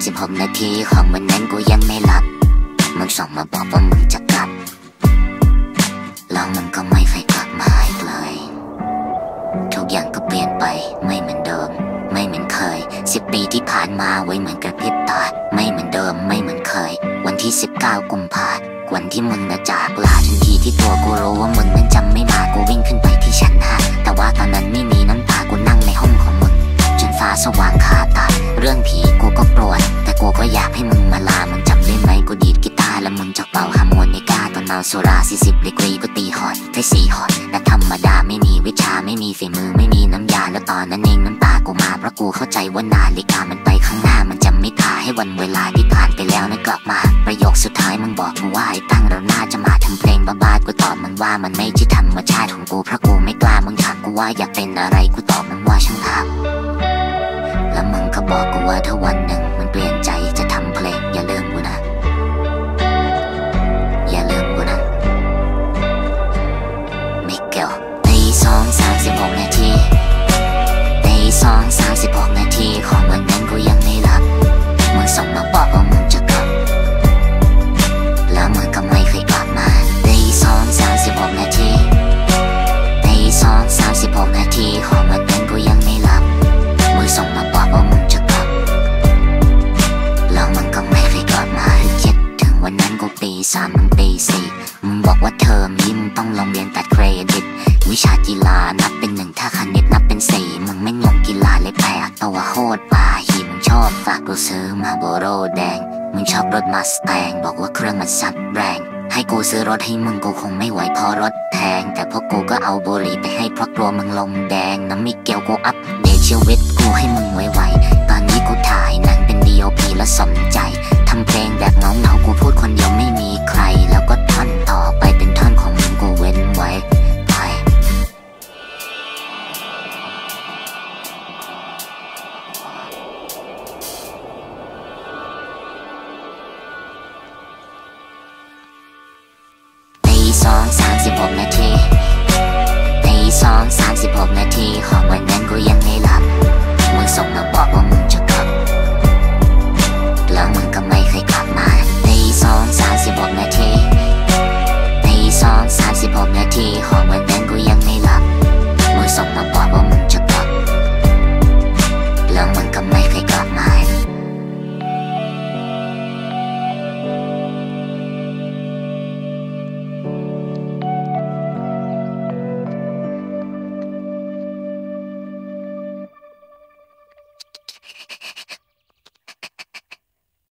36 นาทีของวันนั้นกูยังไม่หลับมึงส่งมาบอกว่ามึงจะกลับแล้วมึงก็ไม่เคยกลับมาอีกเลยทุกอย่างก็เปลี่ยนไปไม่เหมือนเดิมไม่เหมือนเคย10 ปีที่ผ่านมาไว้เหมือนกระพริบตาไม่เหมือนเดิมไม่เหมือนเคยวันที่19 กุมภาพันธ์วันที่มึงน่ะจากลาทันทีที่ตัวกูรู้ว่ามึงนั้นจำไม่มากูวิ่งขึ้นไปที่ชั้น5แต่ว่าตอนนั้นไม่มีน้ำตากูนั่งในห้องของมึงจนฟ้าสว่างคาตาเรื่องผีกูก็กลัวแต่กูก็อยากให้มึงมาลามึงจำได้ไหมกูดีดกีตาร์แล้วมึงจับเป่าฮาร์โมนิกาตอนเมาสุรา40 ดีกรีกูตีหอดได้4 หอดและธรรมดาไม่มีวิชาไม่มีฝีมือไม่มีน้ำยาแล้วตอนนั้นเองน้ำตากูมาเพราะกูเข้าใจว่านาฬิกามันไปข้างหน้ามันจะไม่ท่าให้วันเวลาที่ผ่านไปแล้วนั้นกลับมาประโยคสุดท้ายมึงบอกกูว่าไอ้ตั้งเราน่าจะมาทำเพลงบ้าๆกูตอบมึงว่ามันไม่ใช่ธรรมชาติของกูเพราะกูไม่กล้ามึงถามกูว่าอยากเป็นอะไรกูตอบมึงว่าช่างภาพแล้วมึงก็บอกกูว่าถ้าวันหนึ่งมันเปลี่ยนใจจะทำเพลงอย่าลืมกูนะอย่าลืมกูนะมิเกลตี2:36 นาทีตี2:36 นาทีของวันนั้นกูยังไม่หลับมึงส่งมาบอกว่ามึงจะกลับแล้วมึงก็ไม่เคยกลับมาตี2:36 นาทีตี2:36 นาทีของวันนั้นกูยังไม่หลับมึงส่งมาบอกว่ามึงจะกลับแล้วมึงก็ไม่เคยกลับมาคิดถึงวันนั้นกูปี3มึงปี4มึงบอกว่าเทอมนี้มึงต้องลงเรียนตัดเครดิตวิชากีฬานับเป็น1ถ้าคณิตนับเป็น4มึงไม่ลงกีฬาเลยแพ้ตัวโคตรป่าหิมึงชอบฝากกูซื้อมาโบโรแดงมึงชอบรถมาสแตงบอกว่าเครื่องมันซับแรงให้กูซื้อรถให้มึงกูคงไม่ไหวเพราะรถแพงแต่พวกกูก็เอาบุหรี่ไปให้เพราะกลัวมึงลงแดงน้ำมิเกลกูอัปเดตชีวิตกูให้มึงไวๆตอนนี้กูถ่ายหนังเป็น DOP แล้วสนใจทำเพลงแบบเงาๆกูพูดคนเดียวไม่มีใครแล้วก็ท่อนต่อไปเป็นท่อนของมึงกูเว้นไว้ตี2:36 นาที